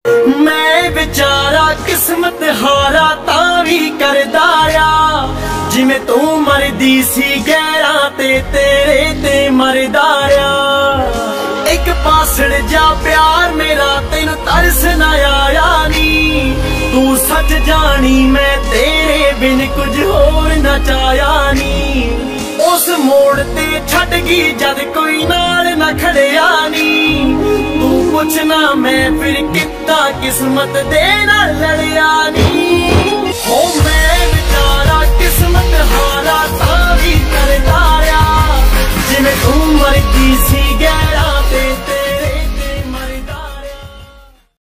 मैं बेचारा किस्मत हारा तां भी करदा आ, जिवें तू मरदी सी गैरां ते तेरे ते मरदा आ। एक पासड़ जा प्यार मेरा तेनू तरस ना आया नी, तू सच जानी मैं तेरे बिन कुछ होर ना चाया नी। उस मोड़ ते छड़ गई जद कोई नाल ना खड़िया नी, तू पुछना मैं फिर कित्ता किस्मत दे नाल लड़िया नी।